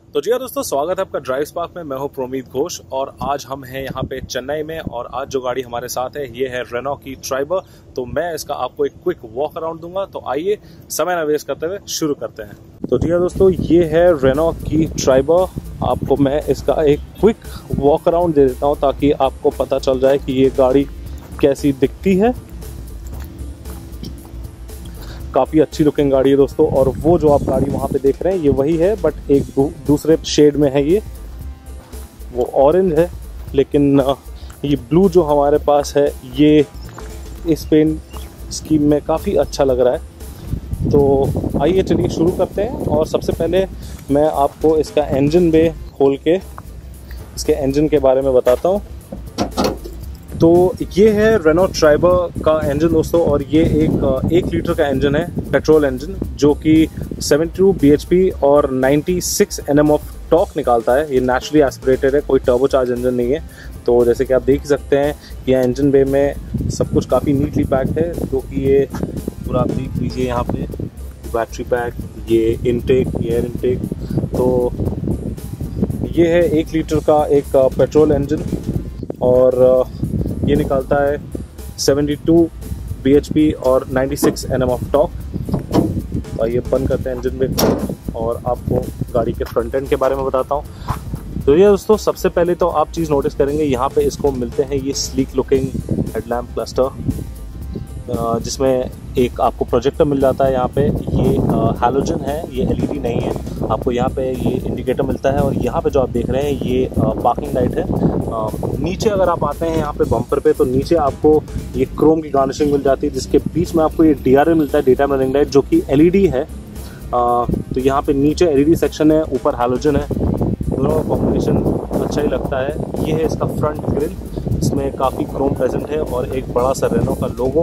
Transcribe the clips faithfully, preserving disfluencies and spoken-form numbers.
तो जी हाँ दोस्तों, स्वागत है आपका ड्राइव स्पार्क में। मैं हूं प्रोमीत घोष और आज हम हैं यहाँ पे चेन्नई में और आज जो गाड़ी हमारे साथ है ये है रेनॉ की ट्राइबर। तो मैं इसका आपको एक क्विक वॉक अराउंड दूंगा, तो आइए समय ना वेस्ट करते हुए शुरू करते हैं। तो जी हाँ दोस्तों, ये है रेनॉ की ट्राइबर। आपको मैं इसका एक क्विक वॉक अराउंड दे देता हूँ ताकि आपको पता चल जाए कि ये गाड़ी कैसी दिखती है। काफ़ी अच्छी लुकिंग गाड़ी है दोस्तों, और वो जो आप गाड़ी वहाँ पे देख रहे हैं ये वही है, बट एक दू, दूसरे शेड में है। ये वो ऑरेंज है, लेकिन ये ब्लू जो हमारे पास है ये इस पेंट स्कीम में काफ़ी अच्छा लग रहा है। तो आइए चलिए शुरू करते हैं। और सबसे पहले मैं आपको इसका इंजन बे खोल के इसके इंजन के बारे में बताता हूँ। तो ये है रेनॉ ट्राइबर का इंजन दोस्तों, और ये एक एक लीटर का इंजन है, पेट्रोल इंजन, जो कि बहत्तर बी एच पी और छियानवे एन एम ऑफ टॉर्क निकालता है। ये नेचुरली एस्पिरेटेड है, कोई टर्बोचार्ज इंजन नहीं है। तो जैसे कि आप देख सकते हैं, ये इंजन बे में सब कुछ काफ़ी नीटली पैक्ड है, जो कि ये पूरा आप देख लीजिए यहाँ पे बैटरी पैक, ये इनटेक, ये एयर इनटेक। तो ये है एक लीटर का एक पेट्रोल इंजन और ये निकालता है बहत्तर बी एच पी और छियानवे एन एम ऑफ टॉर्क। और ये बंद करते हैं इंजन में और आपको गाड़ी के फ्रंट एंड के बारे में बताता हूँ। तो ये दोस्तों, सबसे पहले तो आप चीज़ नोटिस करेंगे, यहाँ पे इसको मिलते हैं ये स्लीक लुकिंग हेडलैम्प क्लस्टर, जिसमें एक आपको प्रोजेक्टर मिल जाता है। यहाँ पे ये हैलोजन है, ये एल ई डी नहीं है। आपको यहाँ पे ये इंडिकेटर मिलता है, और यहाँ पे जो आप देख रहे हैं ये पार्किंग लाइट है। नीचे अगर आप आते हैं यहाँ पे बम्पर पे, तो नीचे आपको ये क्रोम की गार्निशिंग मिल जाती है, जिसके बीच में आपको ये डी आर एल मिलता है, डे टाइम रनिंग लाइट, जो कि एल ई डी है। आ, तो यहाँ पे नीचे एल ई डी सेक्शन है, ऊपर हैलोजन है। दोनों का कॉम्बिनेशन अच्छा ही लगता है। ये है इसका फ्रंट ग्रिल, इसमें काफ़ी क्रोम प्रेजेंट है और एक बड़ा सा रेनॉ का लोगो।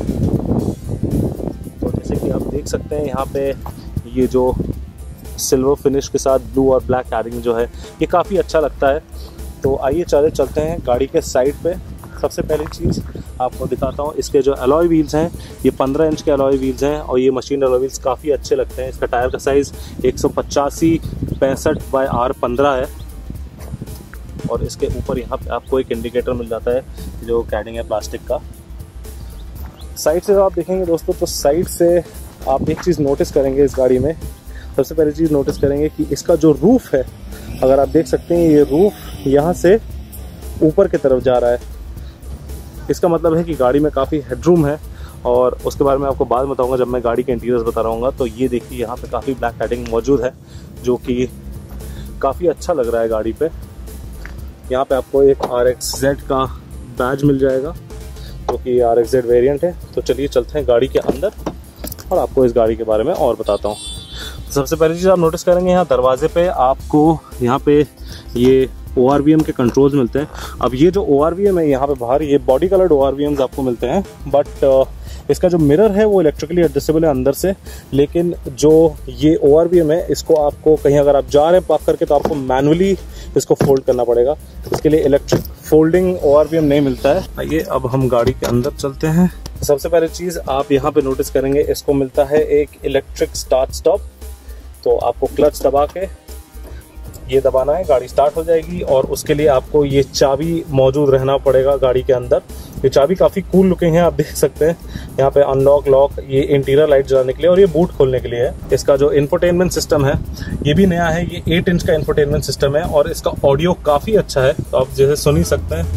तो जैसे कि आप देख सकते हैं यहाँ पे ये जो सिल्वर फिनिश के साथ ब्लू और ब्लैक कैरिंग जो है, ये काफ़ी अच्छा लगता है। तो आइए चले चलते हैं गाड़ी के साइड पे। सबसे पहली चीज़ आपको दिखाता हूँ, इसके जो अलॉय व्हील्स हैं ये पंद्रह इंच के अलॉय व्हील्स हैं, और ये मशीन अलॉय व्हील्स काफ़ी अच्छे लगते हैं। इसका टायर का साइज़ एक सौ पचासी पैंसठ बाई आर पंद्रह है, और इसके ऊपर यहाँ पे आपको एक इंडिकेटर मिल जाता है जो कैडिंग है प्लास्टिक का। साइड से आप देखेंगे दोस्तों, तो साइड से आप एक चीज़ नोटिस करेंगे इस गाड़ी में। सबसे पहली चीज़ नोटिस करेंगे कि इसका जो रूफ़ है, अगर आप देख सकते हैं ये रूफ़ यहाँ से ऊपर की तरफ जा रहा है। इसका मतलब है कि गाड़ी में काफ़ी हेडरूम है, और उसके बारे में आपको बाद में बताऊंगा जब मैं गाड़ी के इंटीरियर्स बता रहा हूँ। तो ये देखिए यहाँ पे काफ़ी ब्लैक पैडिंग मौजूद है, जो कि काफ़ी अच्छा लग रहा है गाड़ी पे। यहाँ पे आपको एक आर एक्स जेड का बैज मिल जाएगा, जो कि आर एक्स जेड वेरियंट है। तो चलिए चलते हैं गाड़ी के अंदर और आपको इस गाड़ी के बारे में और बताता हूँ। सबसे पहली चीज़ आप नोटिस करेंगे, यहाँ दरवाजे पे आपको यहाँ पे ये ओ आर वी एम के कंट्रोल्स मिलते हैं। अब ये जो ओ आर वी एम है यहाँ पे बाहर, ये body coloured O R V Ms आपको मिलते हैं, बट इसका जो मिरर है वो इलेक्ट्रिकली एडजस्टेबल है अंदर से। लेकिन जो ये ओ आर वी एम है, इसको आपको कहीं अगर आप जा रहे हैं पार्क करके, तो आपको मैनुअली इसको फोल्ड करना पड़ेगा। इसके लिए electric folding O R V M नहीं मिलता है। आइए अब हम गाड़ी के अंदर चलते हैं। सबसे पहले चीज़ आप यहाँ पे नोटिस करेंगे, इसको मिलता है एक इलेक्ट्रिक स्टार्ट स्टॉप। तो आपको क्लच दबा के ये दबाना है, गाड़ी स्टार्ट हो जाएगी, और उसके लिए आपको ये चाबी मौजूद रहना पड़ेगा गाड़ी के अंदर। ये चाबी काफ़ी कूल लुकिंग है, आप देख सकते हैं यहाँ पे अनलॉक, लॉक, ये इंटीरियर लाइट जलाने के लिए, और ये बूट खोलने के लिए है। इसका जो इंफोटेनमेंट सिस्टम है ये भी नया है, ये एट इंच का इंफोटेनमेंट सिस्टम है, और इसका ऑडियो काफ़ी अच्छा है, तो आप जैसे सुन ही सकते हैं।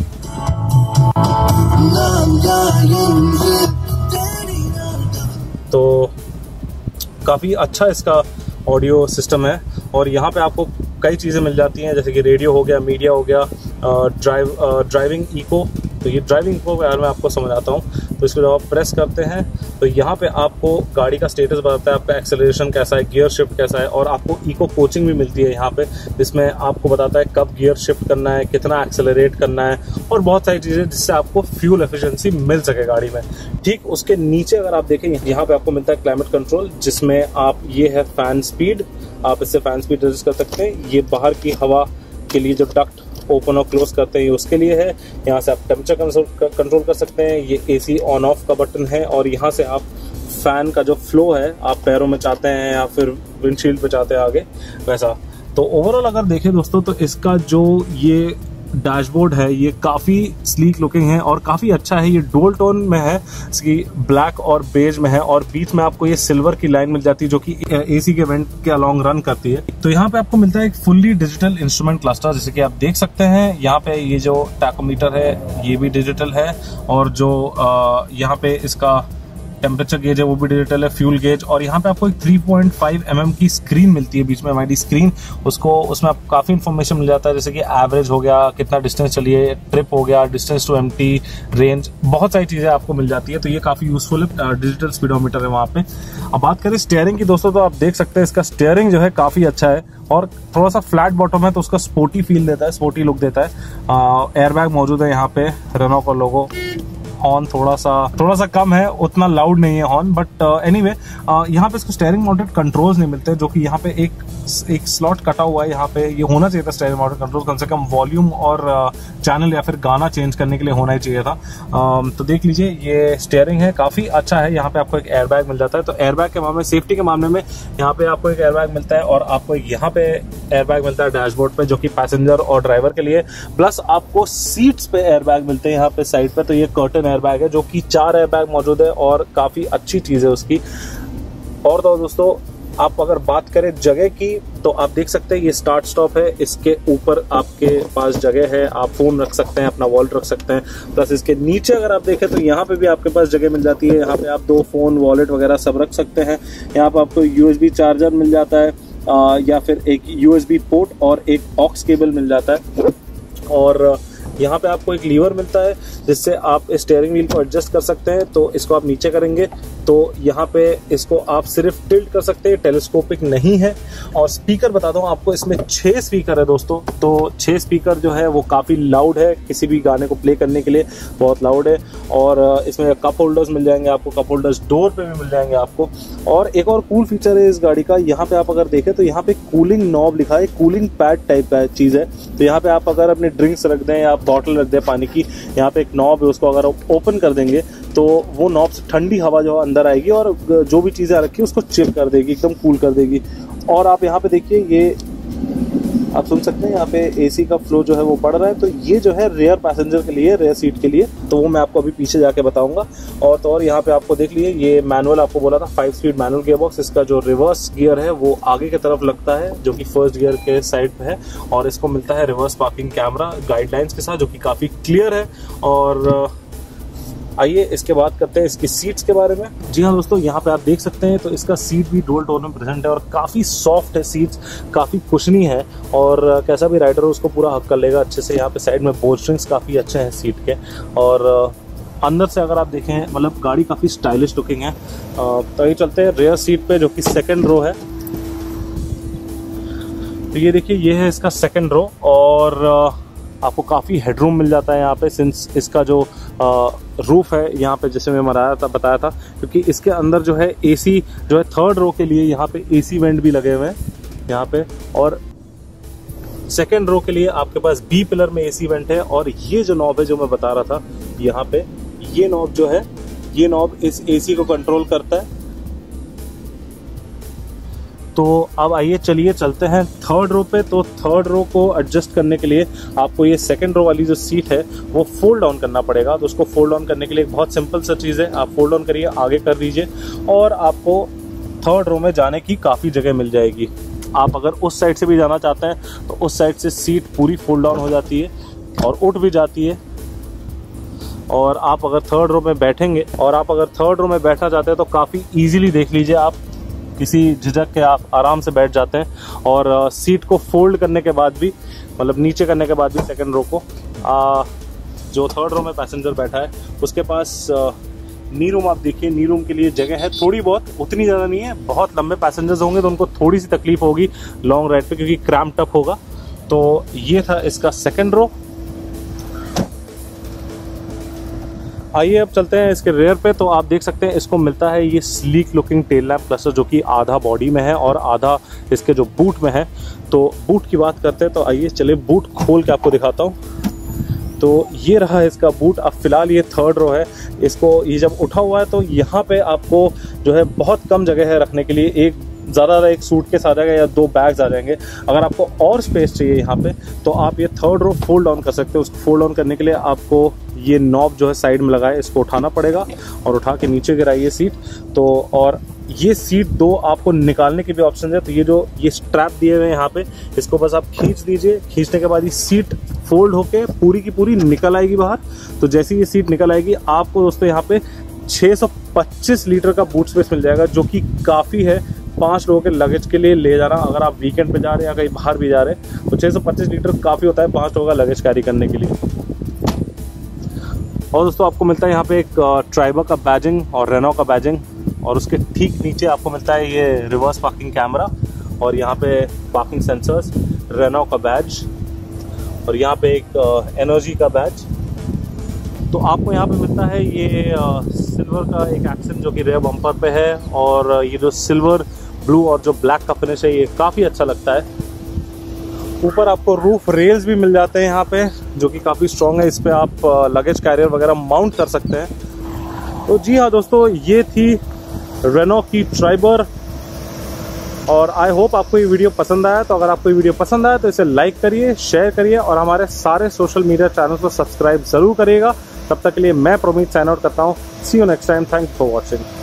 तो काफ़ी अच्छा इसका ऑडियो सिस्टम है, और यहाँ पे आपको कई चीज़ें मिल जाती हैं, जैसे कि रेडियो हो गया, मीडिया हो गया, ड्राइव ड्राइविंग इको। तो ये ड्राइविंग इको के बारे में आपको समझाता हूँ। तो इसको जब आप प्रेस करते हैं तो यहाँ पे आपको गाड़ी का स्टेटस बताता है, आपका एक्सेलरेशन कैसा है, गियर शिफ्ट कैसा है, और आपको इको कोचिंग भी मिलती है यहाँ पे, जिसमें आपको बताता है कब गियर शिफ्ट करना है, कितना एक्सेलरेट करना है, और बहुत सारी चीज़ें जिससे आपको फ्यूल एफिशिएंसी मिल सके गाड़ी में। ठीक उसके नीचे अगर आप देखें, यहाँ पे आपको मिलता है क्लाइमेट कंट्रोल, जिसमें आप ये है फैन स्पीड, आप इससे फैन स्पीड एडजस्ट कर सकते हैं। ये बाहर की हवा के लिए जो डक्ट ओपन और क्लोज करते हैं, ये उसके लिए है। यहाँ से आप टेम्परेचर कंट्रोल कर सकते हैं। ये एसी ऑन ऑफ का बटन है, और यहाँ से आप फैन का जो फ्लो है, आप पैरों में चाहते हैं या फिर विंडशील्ड पे चाहते हैं आगे, वैसा तो ओवरऑल अगर देखें दोस्तों तो इसका जो ये डैशबोर्ड है ये काफ़ी स्लीक लुकिंग है और काफ़ी अच्छा है। ये डुअल टोन में है, इसकी ब्लैक और बेज में है और बीच में आपको ये सिल्वर की लाइन मिल जाती है जो कि एसी के वेंट के अलॉन्ग रन करती है। तो यहाँ पे आपको मिलता है एक फुल्ली डिजिटल इंस्ट्रूमेंट क्लस्टर, जैसे कि आप देख सकते हैं। यहाँ पे ये जो टैकोमीटर है ये भी डिजिटल है और जो यहाँ पे इसका टेम्परेचर गेज है वो भी डिजिटल है, फ्यूल गेज। और यहाँ पे आपको एक three point five M M की स्क्रीन मिलती है बीच में, एम आई डी स्क्रीन। उसको उसमें आपको काफ़ी इन्फॉर्मेशन मिल जाता है, जैसे कि एवरेज हो गया, कितना डिस्टेंस चलिए, ट्रिप हो गया, डिस्टेंस टू एम्प्टी, रेंज, बहुत सारी चीज़ें आपको मिल जाती है। तो ये काफ़ी यूजफुल है, डिजिटल स्पीडोमीटर है वहाँ पे। अब बात करें स्टीयरिंग की दोस्तों, तो आप देख सकते हैं इसका स्टीयरिंग जो है काफ़ी अच्छा है और थोड़ा सा फ्लैट बॉटम है तो उसका स्पोर्टी फील देता है, स्पोर्टी लुक देता है। एयरबैग मौजूद है यहाँ पे, रेनो का लोगो। हॉर्न थोड़ा सा थोड़ा सा कम है, उतना लाउड नहीं है हॉर्न, बट एनीवे यहाँ पे इसको स्टीयरिंग माउंटेड कंट्रोल्स नहीं मिलते, जो कि यहाँ पे एक एक स्लॉट कटा हुआ है। यहाँ पे ये होना चाहिए था स्टीयरिंग माउंटेड कंट्रोल, कम से कम वॉल्यूम और चैनल या फिर गाना चेंज करने के लिए होना ही चाहिए था। uh, तो देख लीजिए ये स्टीयरिंग है, काफी अच्छा है। यहाँ पे आपको एक एयरबैग मिल जाता है। तो एयरबैग के मामले में, सेफ्टी के मामले में यहाँ पे आपको एक एयरबैग मिलता है और आपको यहाँ पे एयरबैग मिलता है डैशबोर्ड पे, जो कि पैसेंजर और ड्राइवर के लिए। प्लस आपको सीट्स पे एयरबैग मिलते हैं यहाँ पे साइड पे। तो ये कर्टन एयरबैग है, जो कि चार एयरबैग मौजूद है और काफी अच्छी चीज है उसकी। और तो दोस्तों आप अगर बात करें जगह की, तो आप देख सकते हैं ये स्टार्ट स्टॉप है, इसके ऊपर आपके पास जगह है, आप फोन रख सकते हैं, अपना वॉलेट रख सकते हैं। प्लस इसके नीचे अगर आप देखें तो यहाँ पे भी आपके पास जगह मिल जाती है। यहाँ पे आप दो फोन, वॉलेट वगैरह सब रख सकते हैं। यहाँ पे आपको यूएसबी चार्जर मिल जाता है, आ, या फिर एक यूएसबी पोर्ट और एक ऑक्स केबल मिल जाता है। और यहाँ पे आपको एक लीवर मिलता है जिससे आप स्टीयरिंग व्हील को एडजस्ट कर सकते हैं। तो इसको आप नीचे करेंगे तो यहाँ पे इसको आप सिर्फ टिल्ट कर सकते हैं, टेलीस्कोपिक नहीं है। और स्पीकर बता दूं आपको, इसमें छह स्पीकर है दोस्तों। तो छह स्पीकर जो है वो काफ़ी लाउड है, किसी भी गाने को प्ले करने के लिए बहुत लाउड है। और इसमें कप होल्डर्स मिल जाएंगे आपको, कप होल्डर्स डोर पे भी मिल जाएंगे आपको। और एक और कूल फीचर है इस गाड़ी का, यहाँ पे आप अगर देखें तो यहाँ पे कूलिंग नॉब लिखा है, कूलिंग पैड टाइप का चीज़ है। तो यहाँ पे आप अगर अपने ड्रिंक्स रख दें या बॉटल रख दें पानी की, यहाँ पे एक नॉब है, उसको अगर आप ओपन कर देंगे तो वो नॉब से ठंडी हवा जो अंदर आएगी और जो भी चीज़ें रखी उसको चिल कर देगी, एकदम कूल कर देगी। और आप यहाँ पे देखिए, ये आप सुन सकते हैं यहाँ पे एसी का फ्लो जो है वो बढ़ रहा है। तो ये जो है रेयर पैसेंजर के लिए, रेयर सीट के लिए, तो वो मैं आपको अभी पीछे जाके बताऊंगा। और तो और यहाँ पे आपको देख लिए, ये मैनुअल आपको बोला था five speed manual gear box. इसका जो रिवर्स गियर है वो आगे की तरफ लगता है, जो कि फर्स्ट गियर के साइड पे है। और इसको मिलता है रिवर्स पार्किंग कैमरा गाइडलाइंस के साथ, जो कि काफी क्लियर है। और आइए इसके बात करते हैं इसकी सीट्स के बारे में। जी हाँ दोस्तों, यहाँ पे आप देख सकते हैं तो इसका सीट भी डुअल टोन में प्रेजेंट है और काफ़ी सॉफ्ट है सीट्स, काफ़ी कुशनी है और कैसा भी राइडर उसको पूरा हक कर लेगा अच्छे से। यहाँ पे साइड में बोस्ट्रिंग्स काफ़ी अच्छे हैं सीट के। और अंदर से अगर आप देखें, मतलब गाड़ी काफ़ी स्टाइलिश लुकिंग है। तो ये चलते हैं रेयर सीट पे, जो कि सेकेंड रो है। तो ये देखिए, ये है इसका सेकेंड रो और आपको काफ़ी हेडरूम मिल जाता है यहाँ पे, सिंस इसका जो रूफ है यहाँ पे, जैसे मैं मराया था बताया था, क्योंकि इसके अंदर जो है एसी जो है थर्ड रो के लिए यहाँ पे एसी वेंट भी लगे हुए हैं यहाँ पे। और सेकंड रो के लिए आपके पास बी पिलर में एसी वेंट है। और ये जो नॉब है जो मैं बता रहा था यहाँ पे, ये नॉब जो है, ये नॉब इस एसी को कंट्रोल करता है। तो अब आइए चलिए चलते हैं थर्ड रो पे। तो थर्ड रो को एडजस्ट करने के लिए आपको ये सेकंड रो वाली जो सीट है वो फोल्ड डाउन करना पड़ेगा। तो उसको फोल्ड डाउन करने के लिए एक बहुत सिंपल सा चीज़ है, आप फोल्ड डाउन करिए, आगे कर दीजिए और आपको थर्ड रो में जाने की काफ़ी जगह मिल जाएगी। आप अगर उस साइड से भी जाना चाहते हैं तो उस साइड से सीट पूरी फोल्ड डाउन हो जाती है और उठ भी जाती है। और आप अगर थर्ड रो में बैठेंगे और आप अगर थर्ड रो में बैठना चाहते हैं तो काफ़ी ईजिली देख लीजिए, आप किसी झिझक के आप आराम से बैठ जाते हैं। और आ, सीट को फोल्ड करने के बाद भी, मतलब नीचे करने के बाद भी सेकंड रो को, आ, जो थर्ड रो में पैसेंजर बैठा है उसके पास आ, नी रूम आप देखिए, नी रूम के लिए जगह है थोड़ी बहुत, उतनी ज़्यादा नहीं है। बहुत लंबे पैसेंजर्स होंगे तो उनको थोड़ी सी तकलीफ होगी लॉन्ग राइड पे, क्योंकि क्रैम्प्ड अप होगा। तो ये था इसका सेकंड रो। आइए अब चलते हैं इसके रेयर पे। तो आप देख सकते हैं इसको मिलता है ये sleek looking tail lamp cluster, जो कि आधा बॉडी में है और आधा इसके जो बूट में है। तो बूट की बात करते हैं तो आइए चलिए बूट खोल के आपको दिखाता हूँ। तो ये रहा इसका बूट। अब फिलहाल ये थर्ड रो है, इसको ये जब उठा हुआ है तो यहाँ पे आपको जो है बहुत कम जगह है रखने के लिए। एक ज़्यादा एक सूटकेस आ जाएगा या दो बैग्स आ जाएंगे। अगर आपको और स्पेस चाहिए यहाँ पे तो आप ये थर्ड रो फोल्ड ऑन कर सकते हो। उसको फोल्ड ऑन करने के लिए आपको ये नॉब जो है साइड में लगाए, इसको उठाना पड़ेगा और उठा के नीचे गिराइए सीट। तो और ये सीट दो आपको निकालने के भी ऑप्शन है। तो ये जो ये स्ट्रैप दिए हुए हैं यहाँ पे, इसको बस आप खींच दीजिए। खींचने के बाद ये सीट फोल्ड होके पूरी की पूरी निकल आएगी बाहर। तो जैसे ये सीट निकल आएगी आपको दोस्तों यहाँ पे छह सौ पच्चीस लीटर का बूट स्पेस मिल जाएगा, जो कि काफ़ी है पांच लोगों के लगेज के लिए ले जाना। अगर आप वीकेंड पे जा रहे हैं या कहीं बाहर भी जा रहे हैं तो छह सौ पच्चीस लीटर काफ़ी होता है पांच लोगों का लगेज कैरी करने के लिए। और दोस्तों आपको मिलता है यहाँ पे एक ट्राइबर का बैजिंग और रेनो का बैजिंग, और उसके ठीक नीचे आपको मिलता है ये रिवर्स पार्किंग कैमरा, और यहाँ पे पार्किंग सेंसर्स, रेनो का बैज, और यहाँ पे एक एनर्जी का बैज। तो आपको यहाँ पे मिलता है ये आ, सिल्वर का एक एक्सेंट जो कि रेयर बम्पर पे है, और ये जो सिल्वर ब्लू और जो ब्लैक का फिनिश है ये काफ़ी अच्छा लगता है। ऊपर आपको रूफ रेल्स भी मिल जाते हैं यहाँ पे, जो कि काफ़ी स्ट्रॉन्ग है। इस पर आप लगेज कैरियर वगैरह माउंट कर सकते हैं। तो जी हाँ दोस्तों, ये थी रेनो की ट्राइबर, और आई होप आपको ये वीडियो पसंद आया। तो अगर आपको ये वीडियो पसंद आया तो इसे लाइक करिए, शेयर करिए, और हमारे सारे सोशल मीडिया चैनल को सब्सक्राइब ज़रूर करिएगा। तब तक के लिए मैं प्रोमीत साइन आउट करता हूँ। See you next time. Thanks for watching.